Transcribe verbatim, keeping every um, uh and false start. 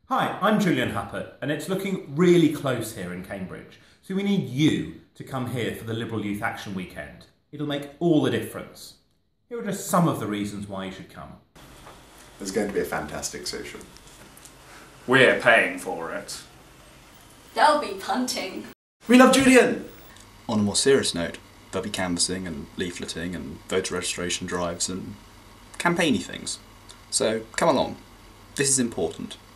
Hi, I'm Julian Huppert, and it's looking really close here in Cambridge. So we need you to come here for the Liberal Youth Action Weekend. It'll make all the difference. Here are just some of the reasons why you should come. There's going to be a fantastic social. We're paying for it. There'll be punting. We love Julian! On a more serious note, there'll be canvassing and leafleting and voter registration drives and campaigny things. So come along. This is important.